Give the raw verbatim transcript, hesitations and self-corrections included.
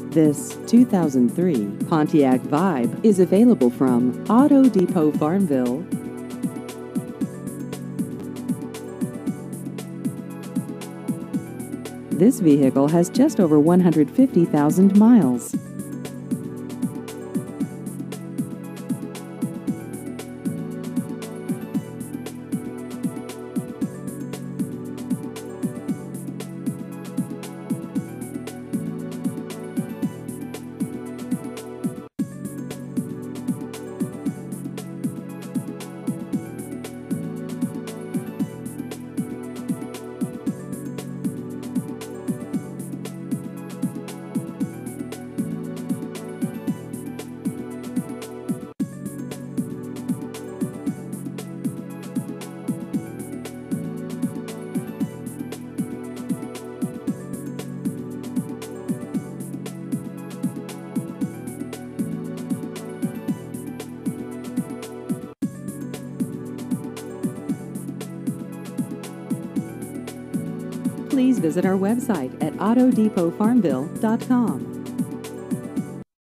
This two thousand three Pontiac Vibe is available from Auto Depot Farmville. This vehicle has just over one hundred fifty thousand miles. Please visit our website at auto depot farmville dot com.